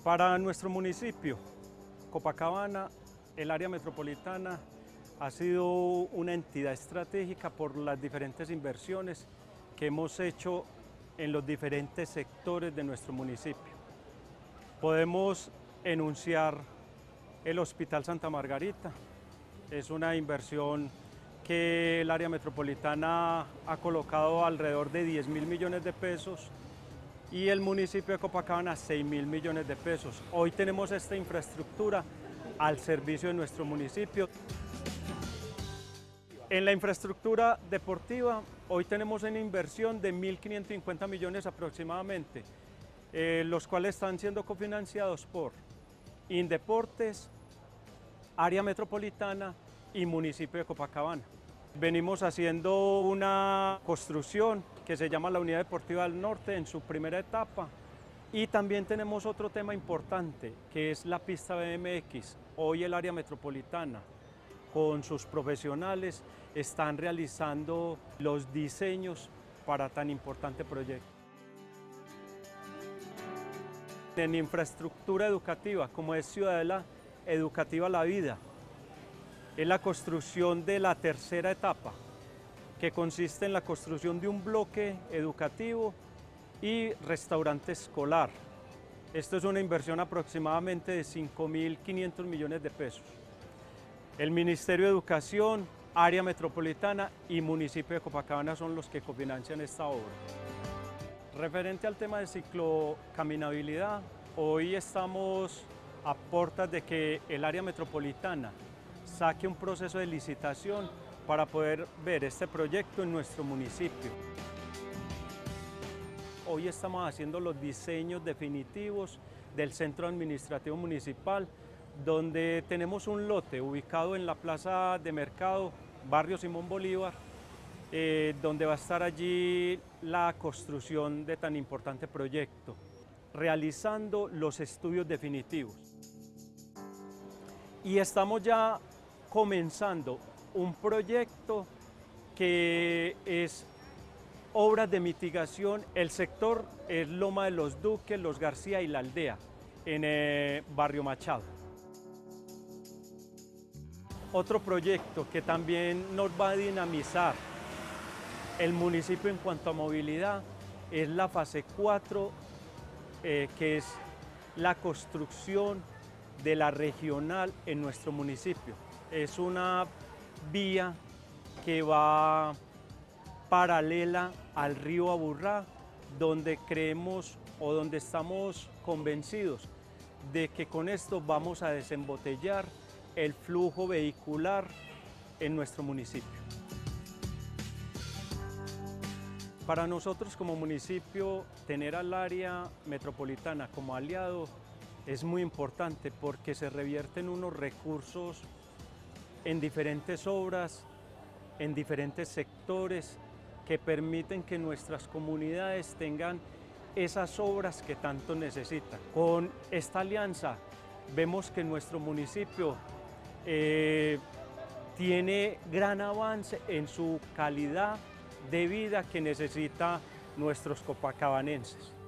Para nuestro municipio, Copacabana, el área metropolitana, ha sido una entidad estratégica por las diferentes inversiones que hemos hecho en los diferentes sectores de nuestro municipio. Podemos enunciar el Hospital Santa Margarita. Es una inversión que el área metropolitana ha colocado alrededor de 10.000 millones de pesos y el municipio de Copacabana 6.000 millones de pesos. Hoy tenemos esta infraestructura al servicio de nuestro municipio. En la infraestructura deportiva, hoy tenemos una inversión de 1.550 millones aproximadamente, los cuales están siendo cofinanciados por Indeportes, área metropolitana y municipio de Copacabana. Venimos haciendo una construcción que se llama la Unidad Deportiva del Norte en su primera etapa y también tenemos otro tema importante que es la pista BMX. Hoy el área metropolitana con sus profesionales están realizando los diseños para tan importante proyecto. En infraestructura educativa, como es Ciudadela Educativa La Vida, es la construcción de la tercera etapa, que consiste en la construcción de un bloque educativo y restaurante escolar. Esto es una inversión aproximadamente de 5.500 millones de pesos. El Ministerio de Educación, área metropolitana y municipio de Copacabana son los que cofinancian esta obra. Referente al tema de ciclocaminabilidad, hoy estamos a puertas de que el área metropolitana saque un proceso de licitación para poder ver este proyecto en nuestro municipio. Hoy estamos haciendo los diseños definitivos del centro administrativo municipal, donde tenemos un lote ubicado en la plaza de mercado, barrio Simón Bolívar, donde va a estar allí la construcción de tan importante proyecto, realizando los estudios definitivos. Y estamos ya comenzando un proyecto que es obras de mitigación. El sector es Loma de los Duques, Los García y La Aldea, en Barrio Machado. Otro proyecto que también nos va a dinamizar el municipio en cuanto a movilidad es la fase 4, que es la construcción de la regional en nuestro municipio. Es una vía que va paralela al río Aburrá, donde creemos o donde estamos convencidos de que con esto vamos a desembotellar el flujo vehicular en nuestro municipio. Para nosotros como municipio, tener al área metropolitana como aliado es muy importante porque se revierten unos recursos en diferentes obras, en diferentes sectores que permiten que nuestras comunidades tengan esas obras que tanto necesitan. Con esta alianza vemos que nuestro municipio tiene gran avance en su calidad de vida que necesitan nuestros copacabanenses.